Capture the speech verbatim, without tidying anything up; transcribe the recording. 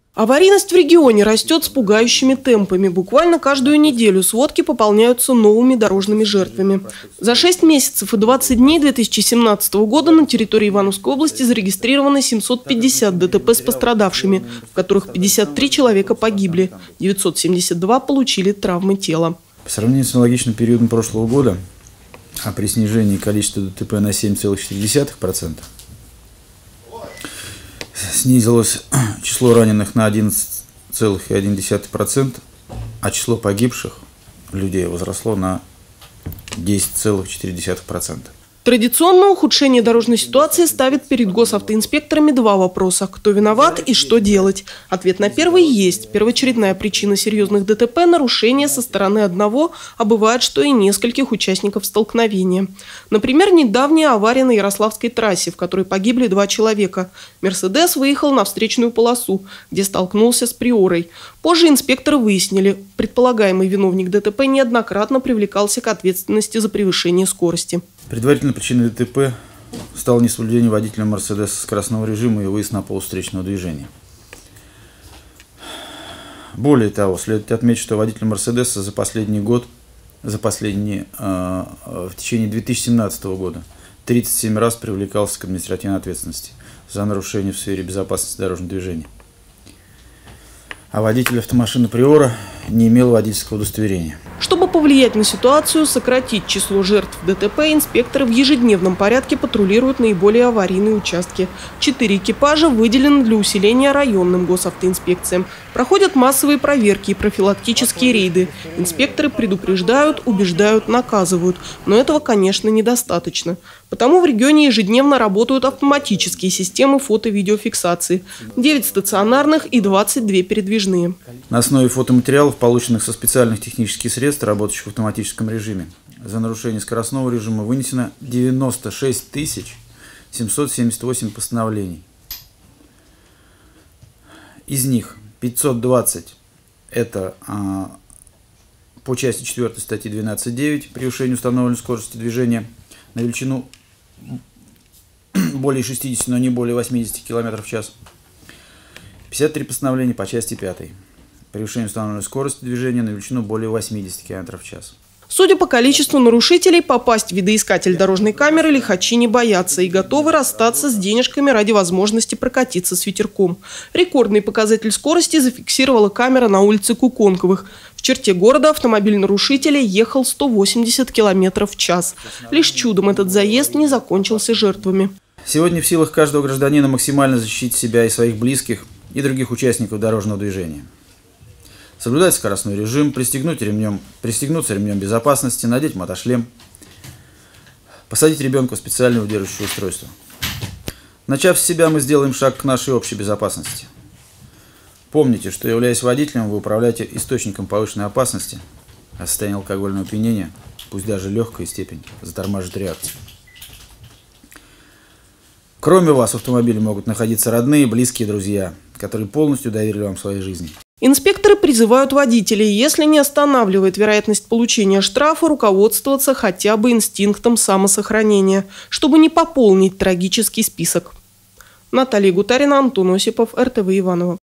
Аварийность в регионе растет с пугающими темпами. Буквально каждую неделю сводки пополняются новыми дорожными жертвами. За шесть месяцев и двадцать дней две тысячи семнадцатого года на территории Ивановской области зарегистрировано семьсот пятьдесят ДТП с пострадавшими, в которых пятьдесят три человека погибли, девятьсот семьдесят два получили травмы тела. По сравнению с аналогичным периодом прошлого года, а при снижении количества ДТП на семь целых четыре десятых процента, снизилось число раненых на одиннадцать целых одна десятая процента, а число погибших людей возросло на десять целых четыре десятых процента. Традиционно ухудшение дорожной ситуации ставит перед госавтоинспекторами два вопроса: кто виноват и что делать. Ответ на первый есть. Первоочередная причина серьезных ДТП – нарушение со стороны одного, а бывает, что и нескольких участников столкновения. Например, недавняя авария на Ярославской трассе, в которой погибли два человека. «Мерседес» выехал на встречную полосу, где столкнулся с «Приорой». Позже инспекторы выяснили, предполагаемый виновник ДТП неоднократно привлекался к ответственности за превышение скорости. Предварительной причиной ДТП стало несоблюдение водителем «Мерседеса» скоростного режима и выезд на полосу встречного движения. Более того, следует отметить, что водитель «Мерседеса» за последний год, за последние, э, в течение две тысячи семнадцатого года тридцать семь раз привлекался к административной ответственности за нарушение в сфере безопасности дорожного движения. А водитель автомашины «Приора» не имел водительского удостоверения. Чтобы повлиять на ситуацию, сократить число жертв ДТП, инспекторы в ежедневном порядке патрулируют наиболее аварийные участки. Четыре экипажа выделены для усиления районным госавтоинспекциям. Проходят массовые проверки и профилактические рейды. Инспекторы предупреждают, убеждают, наказывают. Но этого, конечно, недостаточно. Потому в регионе ежедневно работают автоматические системы фото-видеофиксации. девять стационарных и двадцать две передвижные. На основе фотоматериалов, полученных со специальных технических средств, работающих в автоматическом режиме, за нарушение скоростного режима вынесено девяносто шесть тысяч семьсот семьдесят восемь постановлений. Из них пятьсот двадцать это а, по части четвёртой статьи двенадцать девять превышение установленной скорости движения на величину более шестидесяти, но не более восьмидесяти километров в час. пятьдесят три постановления по части пятой. Превышение установленной скорости движения на величину более восьмидесяти километров в час. Судя по количеству нарушителей, попасть в видоискатель дорожной камеры лихачи не боятся и готовы расстаться с денежками ради возможности прокатиться с ветерком. Рекордный показатель скорости зафиксировала камера на улице Куконковых. В черте города автомобиль нарушителя ехал сто восемьдесят километров в час. Лишь чудом этот заезд не закончился жертвами. Сегодня в силах каждого гражданина максимально защитить себя и своих близких и других участников дорожного движения. Соблюдать скоростной режим, пристегнуть ремнем, пристегнуться ремнем безопасности, надеть мотошлем, посадить ребенка в специальное удерживающее устройство. Начав с себя, мы сделаем шаг к нашей общей безопасности. Помните, что, являясь водителем, вы управляете источником повышенной опасности, а состояние алкогольного опьянения, пусть даже легкая степень, затормаживает реакцию. Кроме вас в автомобиле могут находиться родные, близкие, друзья, которые полностью доверили вам своей жизни. Инспекторы призывают водителей, если не останавливает вероятность получения штрафа, руководствоваться хотя бы инстинктом самосохранения, чтобы не пополнить трагический список. Наталья Гутарина, Антон Осипов, эр тэ вэ Иваново.